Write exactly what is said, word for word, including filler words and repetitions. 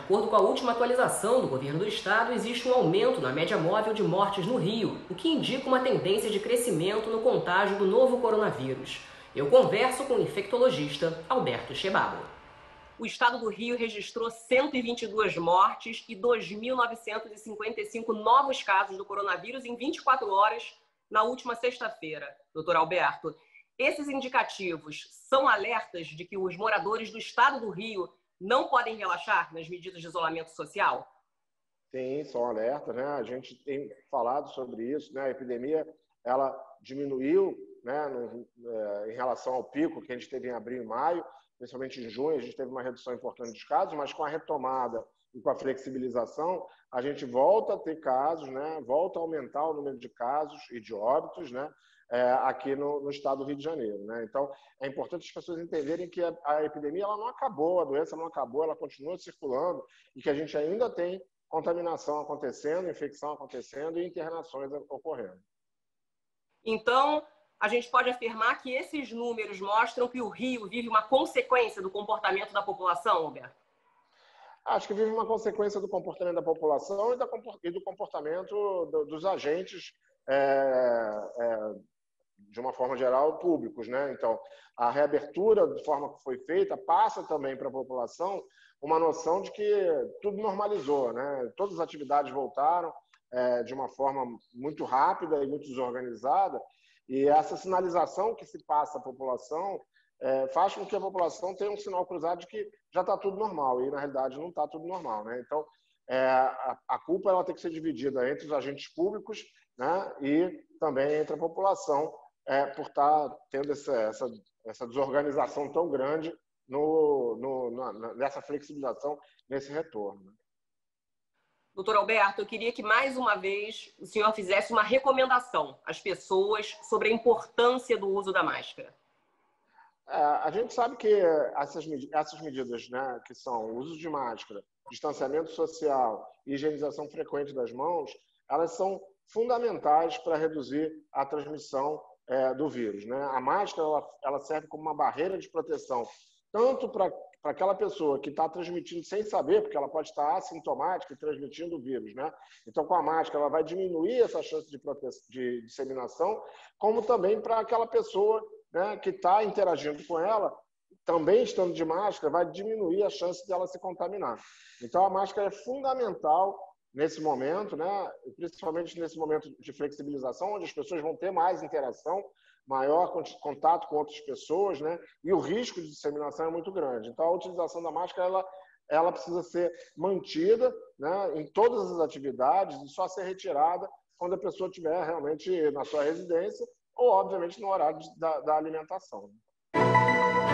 acordo com a última atualização do governo do estado, existe um aumento na média móvel de mortes no Rio, o que indica uma tendência de crescimento no contágio do novo coronavírus. Eu converso com o infectologista Alberto Chebabo. O estado do Rio registrou cento e vinte e duas mortes e dois mil novecentos e cinquenta e cinco novos casos do coronavírus em vinte e quatro horas na última sexta-feira. Doutor Alberto, esses indicativos são alertas de que os moradores do estado do Rio não podem relaxar nas medidas de isolamento social? Sim, são alertas, né? A gente tem falado sobre isso, né? A epidemia, ela diminuiu, né, no, é, em relação ao pico que a gente teve em abril e maio, principalmente em junho, a gente teve uma redução importante dos casos, mas com a retomada e com a flexibilização, a gente volta a ter casos, né? Volta a aumentar o número de casos e de óbitos, né? É, aqui no, no estado do Rio de Janeiro, né? Então, é importante as pessoas entenderem que a, a epidemia ela não acabou, a doença não acabou, ela continua circulando e que a gente ainda tem contaminação acontecendo, infecção acontecendo e internações ocorrendo. Então, a gente pode afirmar que esses números mostram que o Rio vive uma consequência do comportamento da população, Alberto? Acho que vive uma consequência do comportamento da população e do comportamento dos agentes, é, é, de uma forma geral, públicos, né? Então, a reabertura, de forma que foi feita, passa também para a população uma noção de que tudo normalizou, né? Todas as atividades voltaram é, de uma forma muito rápida e muito desorganizada, e essa sinalização que se passa à população é, faz com que a população tenha um sinal cruzado de que já está tudo normal, e na realidade não está tudo normal, né? Então, é, a, a culpa ela tem que ser dividida entre os agentes públicos, né, e também entre a população, É, por estar tendo essa, essa, essa desorganização tão grande no, no, na, nessa flexibilização, nesse retorno. Doutor Alberto, eu queria que mais uma vez o senhor fizesse uma recomendação às pessoas sobre a importância do uso da máscara. É, a gente sabe que essas, essas medidas, né, que são o uso de máscara, distanciamento social e higienização frequente das mãos, elas são fundamentais para reduzir a transmissão É, do vírus, né? A máscara ela, ela serve como uma barreira de proteção, tanto para aquela pessoa que está transmitindo sem saber, porque ela pode estar assintomática e transmitindo o vírus, né? Então, com a máscara, ela vai diminuir essa chance de, de disseminação, como também para aquela pessoa, né, que está interagindo com ela, também estando de máscara, vai diminuir a chance dela se contaminar. Então, a máscara é fundamental nesse momento, né? Principalmente nesse momento de flexibilização, onde as pessoas vão ter mais interação, maior contato com outras pessoas, né? E o risco de disseminação é muito grande. Então, a utilização da máscara ela, ela precisa ser mantida, né, em todas as atividades e só ser retirada quando a pessoa estiver realmente na sua residência ou, obviamente, no horário da, da alimentação.